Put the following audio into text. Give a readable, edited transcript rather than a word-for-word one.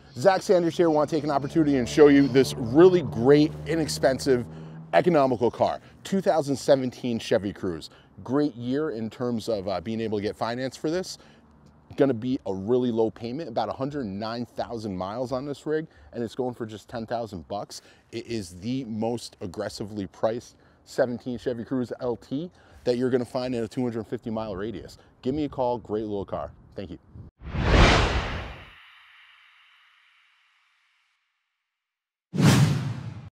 Zach Sanders here. Want to take an opportunity and show you this really great, inexpensive, economical car. 2017 Chevy Cruze. Great year in terms of being able to get finance for this. Going to be a really low payment, about 109,000 miles on this rig, and it's going for just 10,000 bucks. It is the most aggressively priced 17 Chevy Cruze LT that you're going to find in a 250 mile radius. Give me a call. Great little car. Thank you.